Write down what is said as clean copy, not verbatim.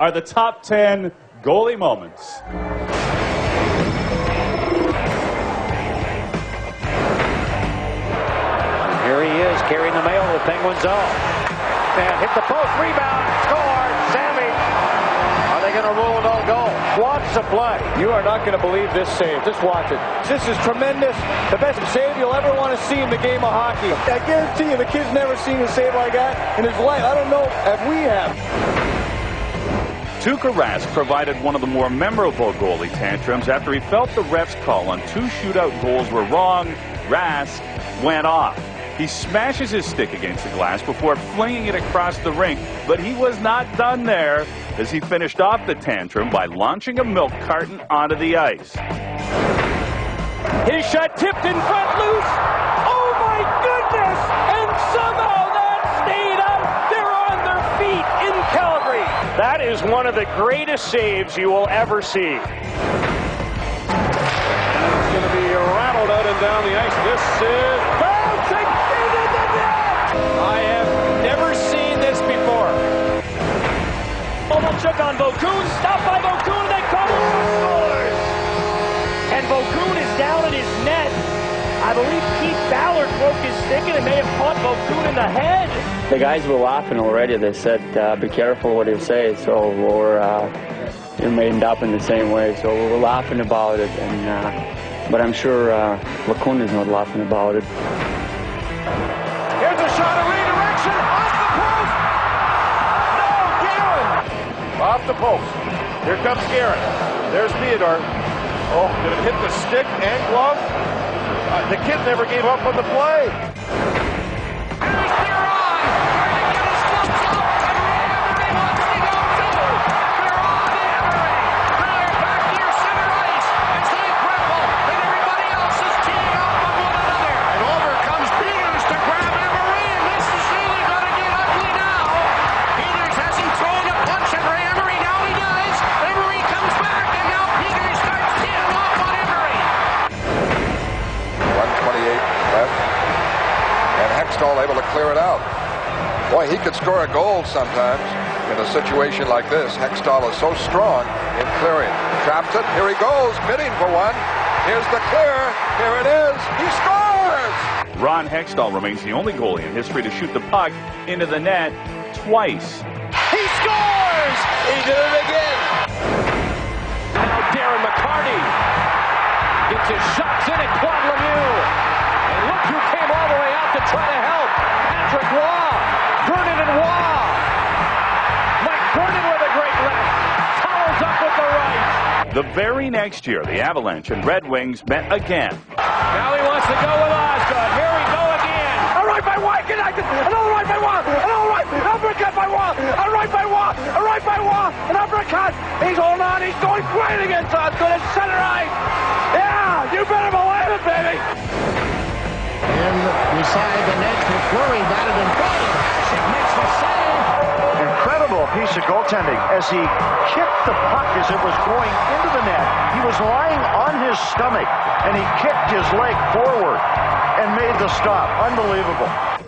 are the top 10 goalie moments. Here he is, carrying the mail to the Penguins' zone. And hit the post, rebound, score, Sammy. Are they going to rule it all goal? Watch the play. You are not going to believe this save. Just watch it. This is tremendous. The best save you'll ever want to see in the game of hockey. I guarantee you the kid's never seen a save like that in his life. I don't know if we have. Tuukka Rask provided one of the more memorable goalie tantrums after he felt the ref's call on 2 shootout goals were wrong. Rask went off. He smashes his stick against the glass before flinging it across the rink, but he was not done there as he finished off the tantrum by launching a milk carton onto the ice. His shot tipped in front, loose. Oh my goodness! And somehow that stayed out. They're on their feet in Calgary. That is one of the greatest saves you will ever see. It's going to be rattled out and down the ice. This is bouncing into the net. I have never seen this before. Kovalchuk on Vokoun, stopped by Vokoun, and then Kovalchuk scores. And Vokoun is down in his net. I believe Keith Ballard broke his stick and it may have caught Vokoun in the head. The guys were laughing already. They said, be careful what you say. So we're made up in the same way. So we're laughing about it. But I'm sure Vokoun is not laughing about it. Here's a shot of redirection. Off the post. No, Guerin. Off the post. Here comes Guerin. There's Theodore. Oh, did it hit the stick and glove? The kid never gave up on the play. Able to clear it out. Boy, he could score a goal sometimes in a situation like this. Hextall is so strong in clearing. Traps it. Here he goes, bidding for one. Here's the clear. Here it is. He scores! Ron Hextall remains the only goalie in history to shoot the puck into the net twice. He scores! He did it again. Now Darren McCarty gets his shots in at Claude Lemieux. And look who came all the way out to try to help. Patrick Waugh. Vernon and Waugh. Mike Vernon with a great left. Towels up with the right. The very next year, the Avalanche and Red Wings met again. Now he wants to go with Osgood. Here we go again. A right by Waugh connected. Another right by Waugh. Another right. Uppercut by Waugh. A right by Waugh. A right by Waugh. An uppercut. He's holding on. He's going great against Osgood. It's center ice. Yeah, you better believe it, baby. In beside the net for Fleury, batted in front. It makes the save. Incredible piece of goaltending as he kicked the puck as it was going into the net. He was lying on his stomach and he kicked his leg forward and made the stop. Unbelievable.